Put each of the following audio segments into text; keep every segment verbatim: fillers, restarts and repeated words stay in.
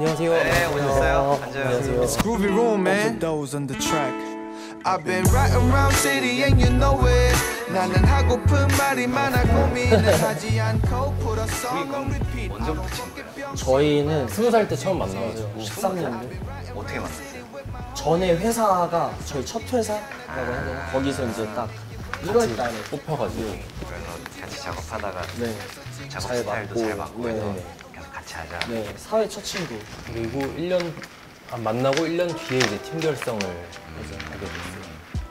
안녕하세요. 네, 오셨어요. 안녕하세요. It's groovy room, man. Those on the track. I've been right around city and you know it. 나는 하고픈 말이 많아 고민을 하지 않고 put a song on repeat. 언제부터 친거예요 저희는 스무 살 때 처음 만나가지고 십삼 년도. 어떻게 만났어요? 전에 회사가 저희 첫 회사라고 해야 되나? 거기서 이제 딱 일월 달에 뽑혀가지고 그래서 같이 작업하다가 네. 작업 잘 스타일도 맞고, 잘 맞고 네. 해서 계속 같이 하자. 네, 사회 첫 친구. 그리고 일 년 아, 만나고 일 년 뒤에 이제 팀 결성을 이제 하게 됐어요.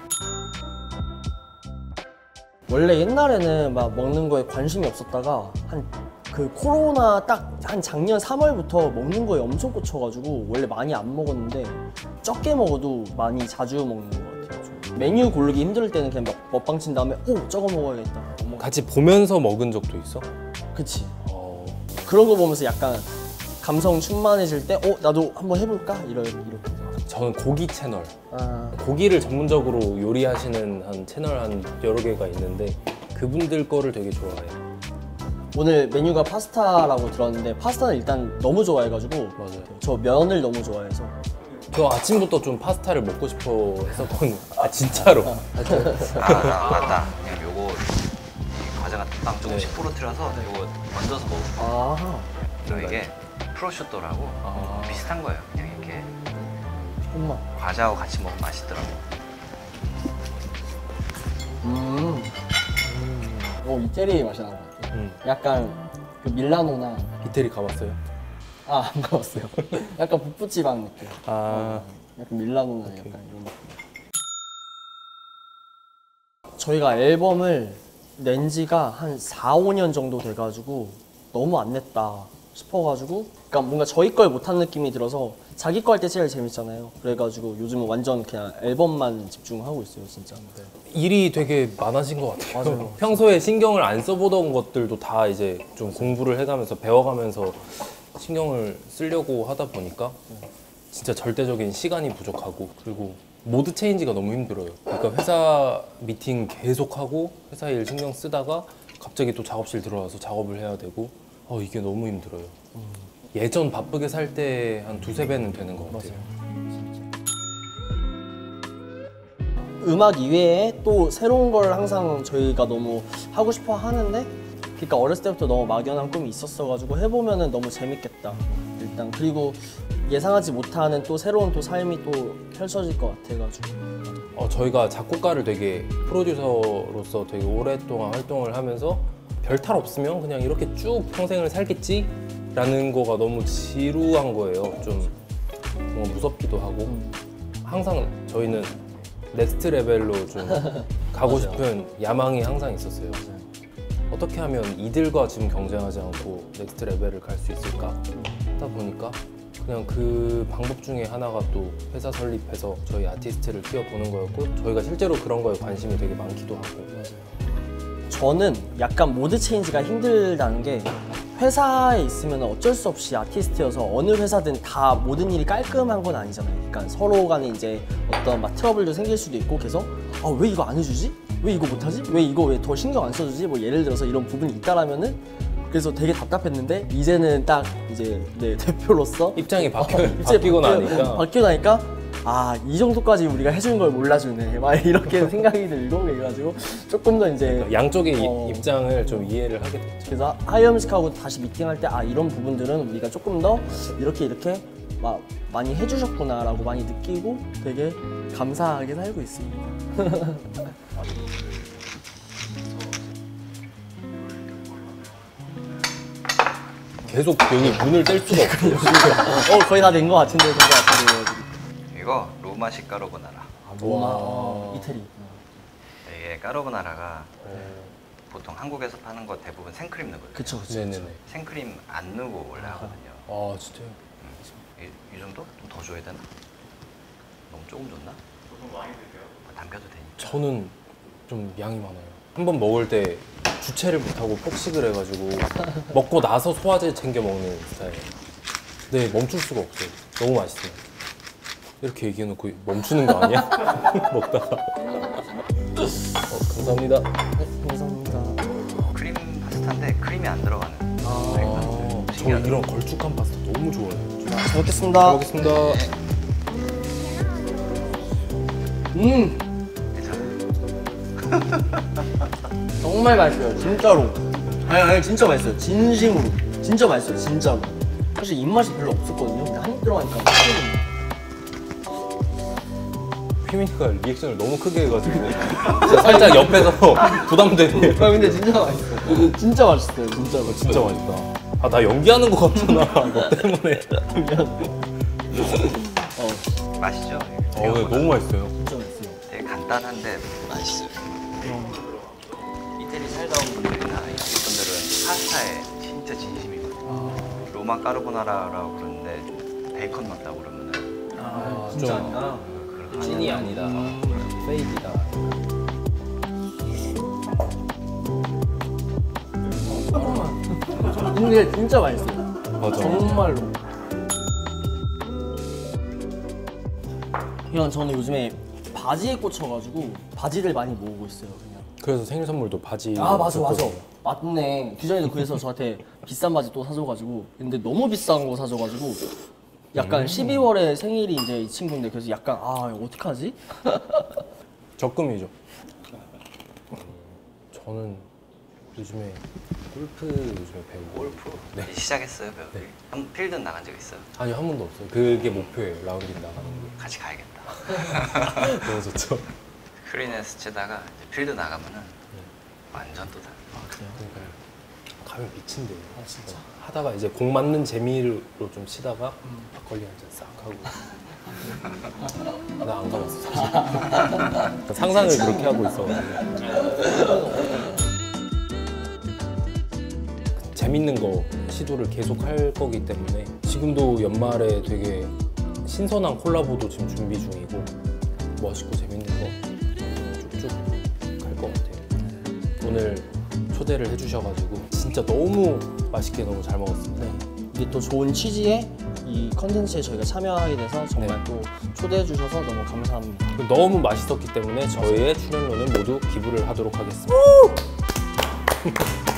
원래 옛날에는 막 먹는 거에 관심이 없었다가 한 그 코로나 딱 한 작년 삼월부터 먹는 거에 엄청 꽂혀가지고 원래 많이 안 먹었는데 적게 먹어도 많이 자주 먹는 것 같아요. 좀. 메뉴 고르기 힘들 때는 그냥 막 먹방 친 다음에 오 저거 먹어야겠다. 뭐, 같이 보면서 먹은 적도 있어? 그치. 어... 그런 거 보면서 약간 감성 충만해질 때 어 나도 한번 해볼까 이런 이렇게. 저는 고기 채널. 아, 고기를 전문적으로 요리하시는 한 채널 한 여러 개가 있는데 그분들 거를 되게 좋아해요. 오늘 메뉴가 파스타라고 들었는데 파스타는 일단 너무 좋아해가지고 맞아요. 저 면을 너무 좋아해서 저 아침부터 좀 파스타를 먹고 싶어 했었거든요. 아 진짜로. 아, 나, 맞다. 그냥 요거 이 과자 같은 빵 조금씩 네. 부러뜨려서 요거 얹어서 먹고 싶어. 아 그리고 이게 프로슈토라고 아. 비슷한 거예요. 그냥 이렇게 엄마 과자하고 같이 먹으면 맛있더라고. 음. 오 이태리 맛이 나는 것 같아요. 음. 약간 그 밀라노나 이태리 가봤어요? 아 안 가봤어요. 약간 북부지방 느낌. 아. 약간 밀라노나 약간 이런 느낌. 저희가 앨범을 낸 지가 한 사, 오 년 정도 돼가지고 너무 안 냈다 싶어가지고 그러니까 뭔가 저희 걸 못한 느낌이 들어서 자기 거 할 때 제일 재밌잖아요. 그래가지고 요즘은 완전 그냥 앨범만 집중하고 있어요 진짜. 네. 일이 되게 많아진 것 같아요. 맞아요. 평소에 신경을 안 써보던 것들도 다 이제 좀 공부를 해가면서 배워가면서 신경을 쓰려고 하다 보니까 진짜 절대적인 시간이 부족하고 그리고 모드 체인지가 너무 힘들어요. 그러니까 회사 미팅 계속하고 회사 일 신경 쓰다가 갑자기 또 작업실 들어와서 작업을 해야 되고 어, 이게 너무 힘들어요. 음. 예전 바쁘게 살 때 한 두세 배는 되는 것 같아요. 음악 이외에 또 새로운 걸 항상 저희가 너무 하고 싶어 하는데 그러니까 어렸을 때부터 너무 막연한 꿈이 있었어가지고 해보면은 너무 재밌겠다 일단. 그리고 예상하지 못하는 또 새로운 또 삶이 또 펼쳐질 것 같아가지고 어, 저희가 작곡가를 되게 프로듀서로서 되게 오랫동안 활동을 하면서 별 탈 없으면 그냥 이렇게 쭉 평생을 살겠지? 라는 거가 너무 지루한 거예요. 좀 뭔가 무섭기도 하고 항상 저희는 넥스트 레벨로 좀 가고 싶은 야망이 항상 있었어요. 어떻게 하면 이들과 지금 경쟁하지 않고 넥스트 레벨을 갈 수 있을까 하다 보니까 그냥 그 방법 중에 하나가 또 회사 설립해서 저희 아티스트를 키워보는 거였고 저희가 실제로 그런 거에 관심이 되게 많기도 하고. 저는 약간 모드 체인지가 힘들다는 게 회사에 있으면 어쩔 수 없이 아티스트여서 어느 회사든 다 모든 일이 깔끔한 건 아니잖아요. 그러니까 서로 간에 이제 어떤 막 트러블도 생길 수도 있고 그래서 아 왜 이거 안 해주지? 왜 이거 못하지? 왜 이거 왜 더 신경 안 써주지? 뭐 예를 들어서 이런 부분이 있다라면은 그래서 되게 답답했는데 이제는 딱 이제 네, 대표로서 입장이 바뀌, 어, 바뀌고 바뀌- 나니까 바뀌고 나니까 아 이 정도까지 우리가 해주는 걸 몰라주네 막 이렇게 생각이 들고 그래가지고 조금 더 이제 양쪽의 어. 이- 입장을 좀 이해를 하게 됐죠. 그래서 하이엄식하고 다시 미팅할 때 아 이런 부분들은 우리가 조금 더 이렇게 이렇게 막 많이 해주셨구나 라고 많이 느끼고 되게 감사하게 살고 있습니다. 계속 여기 문을 뗄 수가 없어요. 어 거의 다 된 것 같은데 된것 같아요. 이거 로마식 까르보나라. 로마 어, 이태리. 이게 까르보나라가 보통 한국에서 파는 거 대부분 생크림 넣거든요. 그쵸 그쵸. 네네네. 생크림 안 넣고 원래 하거든요. 아 진짜요? 이, 이 정도? 좀 더 줘야 되나? 너무 조금 줬나? 조금 많이 드세요? 남겨도 되니까. 저는 좀 양이 많아요. 한 번 먹을 때 주체를 못하고 폭식을 해가지고 먹고 나서 소화제 챙겨 먹는 스타일. 네, 멈출 수가 없어요. 너무 맛있어요. 이렇게 얘기해놓고 멈추는 거 아니야? 먹다가. 어, 감사합니다. 네, 감사합니다. 크림 파스타인데 크림이 안 들어가는. 아, 아, 저 이런 걸쭉한 파스타 너무 좋아해요. 잘 먹겠습니다. 잘 먹겠습니다. 음 정말 맛있어요 진짜로. 아니 아니 진짜 맛있어요 진심으로. 진짜 맛있어요 진짜로. 사실 입맛이 별로 없었거든요. 근데 한입 들어가니까 휘민이가 리액션을 너무 크게 해가지고 진짜 살짝 옆에서 부담되네. 아 근데 진짜 맛있어요. 진짜 맛있어요 진짜로. 진짜 맛있다. 아 나 연기하는 것 같잖아. 너 때문에. 어 맛있죠? 어, 네, 너무 맛있어요. 진짜 맛있어요. 되게 간단한데 맛있어요. 이태리 살다 온 분들이나 이쪽 분들은 파스타에 진짜 진심이거든요. 로마 까르보나라라고 그러는데 베이컨 넣었다고 그러면은 아 좀- 진짜 아니야? 찐이 아니다. 페이크다. 근데 진짜 맛있어요. 맞아. 정말로. 그냥 저는 요즘에 바지에 꽂혀가지고 바지를 많이 모으고 있어요. 그냥. 그래서 생일 선물도 바지. 아 맞아 맞아. 줬거든요. 맞네. 규정이도 그래서 저한테 비싼 바지 또 사줘가지고 근데 너무 비싼 거 사줘가지고 약간 십이월에 생일이 이제 이 친구인데 그래서 약간 아 어떡하지? 적금이죠. 저는 요즘에 골프 요즘에 배우고. 골프 네. 시작했어요 배우기. 네. 한 필드 나간 적 있어요? 아니요 한 번도 없어요. 그게 목표예요. 라운딩 나가는 게. 같이 가야겠다. 너무 좋죠. 크리네스 치다가 이제 필드 나가면은 완전 또 다르. 그러니까 가면 미친대요. 아 진짜. 하다가 이제 공 맞는 재미로 좀 치다가 막걸리 한 잔 싹 하고. 나 안 가봤어 사실. 상상을 그렇게 하고 있어가지고. 재밌는 거 시도를 계속 할 거기 때문에 지금도 연말에 되게 신선한 콜라보도 지금 준비 중이고 멋있고 재밌는 거 쭉쭉 갈 것 같아요. 오늘 초대를 해주셔가지고 진짜 너무 맛있게 너무 잘 먹었습니다. 이게 또 좋은 취지에 이 컨텐츠에 저희가 참여하게 돼서 정말 네. 또 초대해 주셔서 너무 감사합니다. 너무 맛있었기 때문에 저희의 출연료는 모두 기부를 하도록 하겠습니다.